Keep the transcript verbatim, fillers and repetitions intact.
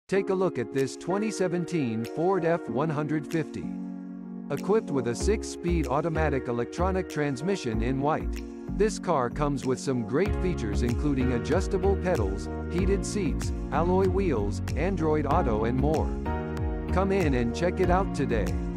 Take a look at this twenty seventeen Ford F one fifty. Equipped with a six-speed automatic electronic transmission in white. This car comes with some great features including adjustable pedals, heated seats, alloy wheels, Android Auto and more. Come in and check it out today.